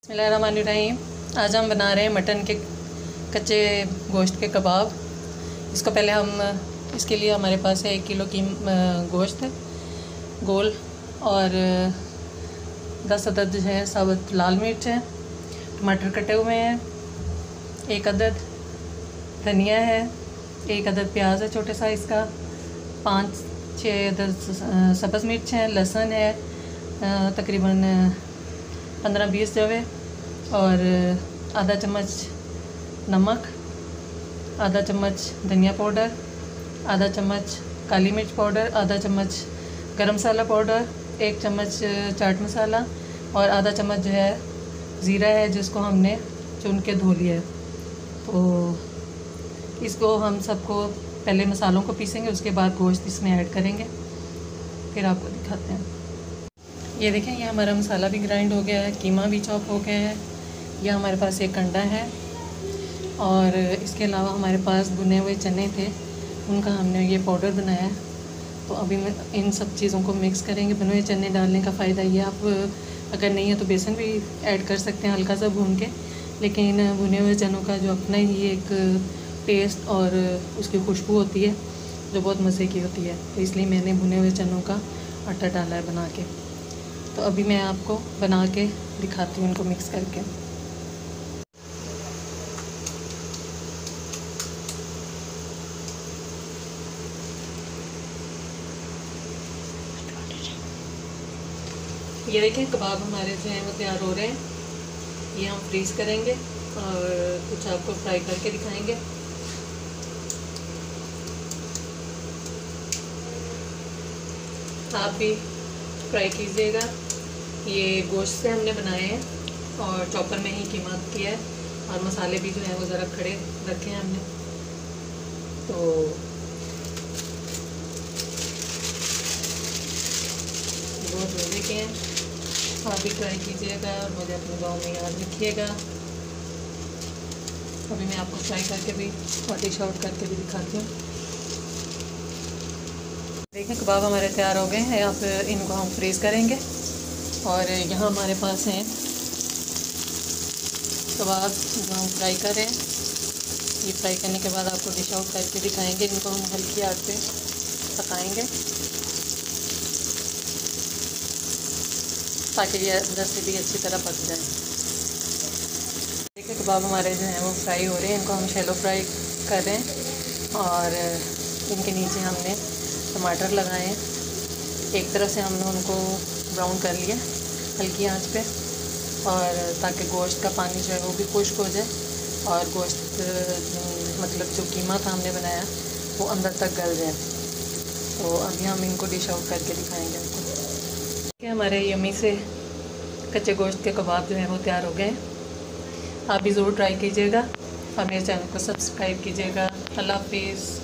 बिस्मिल्लाहिर्रहमानिर्रहीम। आज हम बना रहे हैं मटन के कच्चे गोश्त के कबाब। इसको पहले इसके लिए हमारे पास है 1 किलो की गोश्त है गोल, और 10 अदद है साबुत लाल मिर्च है, टमाटर कटे हुए हैं, 1 अदद धनिया है, 1 अदद प्याज है छोटे साइज़ का, 5-6 अदद सब्ज़ मिर्च है, लहसुन है तकरीबन 15-20 जवे, और आधा चम्मच नमक, आधा चम्मच धनिया पाउडर, आधा चम्मच काली मिर्च पाउडर, आधा चम्मच गरम मसाला पाउडर, 1 चम्मच चाट मसाला, और आधा चम्मच जो है ज़ीरा है जिसको हमने चुन के धो लिया है। तो इसको हम सबको पहले मसालों को पीसेंगे, उसके बाद गोश्त इसमें ऐड करेंगे, फिर आपको दिखाते हैं। ये देखें, ये हमारा मसाला भी ग्राइंड हो गया है, कीमा भी चॉप हो गया है, यह हमारे पास एक अंडा है, और इसके अलावा हमारे पास भुने हुए चने थे, उनका हमने ये पाउडर बनाया है। तो अभी इन सब चीज़ों को मिक्स करेंगे। भुने हुए चने डालने का फ़ायदा ये, आप अगर नहीं है तो बेसन भी ऐड कर सकते हैं हल्का सा भून के, लेकिन भुने हुए चनों का जो अपना ही एक टेस्ट और उसकी खुशबू होती है जो बहुत मज़े की होती है, तो इसलिए मैंने भुने हुए चनों का आटा डाला है बना के। तो अभी मैं आपको बना के दिखाती हूँ इनको मिक्स करके। ये देखें, कबाब हमारे जो हैं वो तैयार हो रहे हैं। ये हम फ्रीज़ करेंगे और कुछ आपको फ्राई करके दिखाएंगे। आप भी फ्राई कीजिएगा। ये गोश्त से हमने बनाए हैं और चॉपर में ही कीमा किया है, और मसाले भी जो है वो ज़रा खड़े रखे हैं हमने। तो बहुत मज़े के हैं, आप भी ट्राई कीजिएगा और मुझे अपने गाँव में याद रखिएगा। अभी मैं आपको फ्राई करके भी और डिश आउट करके भी दिखाती हूँ। देखें, कबाब हमारे तैयार हो गए हैं। अब इनको हम फ्रीज़ करेंगे, और यहाँ हमारे पास हैं कबाब जो हम फ्राई करें। ये फ्राई करने के बाद आपको डिश आउट करके दिखाएंगे। इनको हम हल्की आंच पे पकाएंगे ताकि ये अंदर से भी अच्छी तरह पक जाए। देखिए, कबाब हमारे जो हैं वो फ्राई हो रहे हैं। इनको हम शैलो फ्राई कर रहे हैं, और इनके नीचे हमने टमाटर लगाए हैं। एक तरफ से हमने उनको ब्राउन कर लिया हल्की आंच पे, और ताकि गोश्त का पानी जो है वो भी खुश्क हो जाए, और गोश्त मतलब जो कीमा था हमने बनाया वो अंदर तक गल जाए। तो अभी हम इनको डिश आउट करके दिखाएंगे आपको कि हमारे यम्मी से कच्चे गोश्त के कबाब जो हैं वो तैयार हो गए। आप भी ज़रूर ट्राई कीजिएगा और मेरे चैनल को सब्सक्राइब कीजिएगा। अल्लाह हाफिज़।